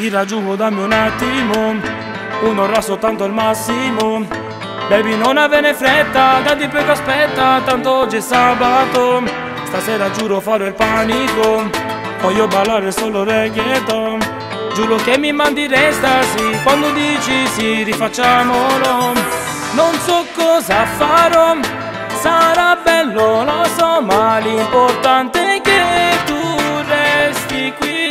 Ti raggiungo, dammi un attimo, un'ora soltanto al massimo. Baby, non avene fretta, datti più che aspetta, tanto oggi è sabato. Stasera giuro farò il panico, voglio ballare solo reggaeton. Giuro che mi mandi restasi, quando dici sì rifacciamolo. Non so cosa farò, sarà bello lo so, ma l'importante è che tu resti qui.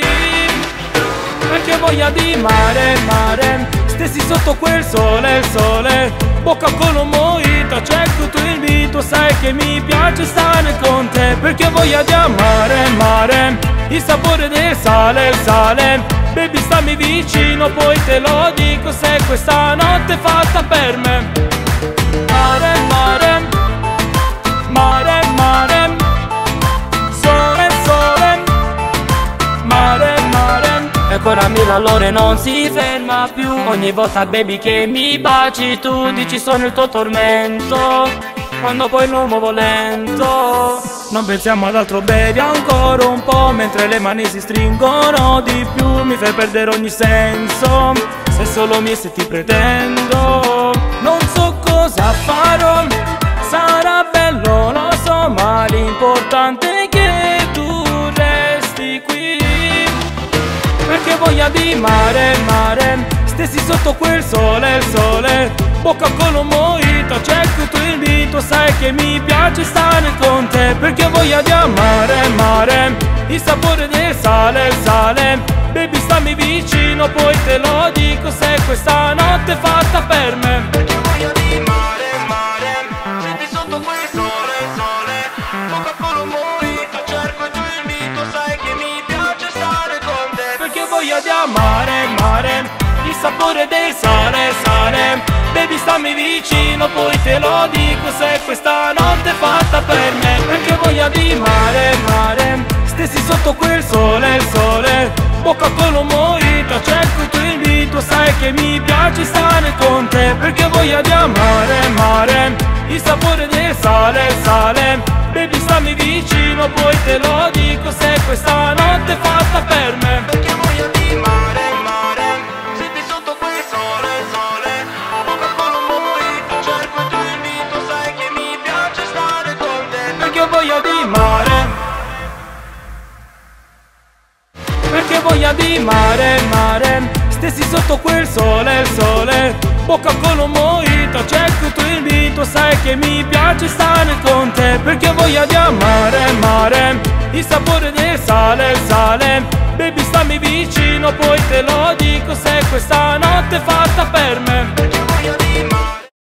Perché voglia di mare, mare, stessi sotto quel sole, il sole. Bocca con un mojito, accetto tu il invito, sai che mi piace stare con te. Perché voglia di amare, mare, il sapore del sale, il sale. Baby stammi vicino, poi te lo dico se questa notte è fatta per me. Mare, mare, mare, mare, sole, sole, mare, mare. E ancora l'allore non si ferma più. Ogni volta baby che mi baci tu dici sono il tuo tormento, quando poi lo muovo lento. Non pensiamo ad altro, bevi ancora un po', mentre le mani si stringono di più. Mi fai perdere ogni senso, se solo mi se ti pretendo. Non so cosa farò, sarà bello lo so, ma l'importante è che tu resti qui. Perché voglia di mare, mare, stessi sotto quel sole, il sole. Bocca con un mojito, accetto tu il invito, sai che mi piace stare con te. Perché voglia di amare, mare, il sapore del sale, il sale. Baby stammi vicino, poi te lo dico se questa notte è fatta per me. Perché voglia di mare, mare, senti sotto quel sole, il sole. Bocca con un mojito, cerco il tuo invito, sai che mi piace stare con te. Perché voglia di amare, mare, il sapore del sale, sale. Baby stammi vicino, poi te lo dico se questa notte è fatta per me. Perché voglia di mare, mare, stessi sotto quel sole, il sole. Bocca con un mojito, cerco il tuo invito, sai che mi piace stare con te. Perché voglia di amare, mare, il sapore del sale, il sale. Baby stammi vicino, poi te lo dico se questa notte è fatta per me. Perché voglia di mare, mare, senti sotto quel sole, il sole. Bocca con un mojito, cerco il tuo invito, sai che mi piace stare con te. Perché voglia di mare, perché voglia di mare, mare, stessi sotto quel sole, il sole. Bocca con un mojito, accetto tu il invito, sai che mi piace stare con te. Perché voglia di amare, mare, il sapore del sale, il sale. Baby stammi vicino, poi te lo dico se questa notte fa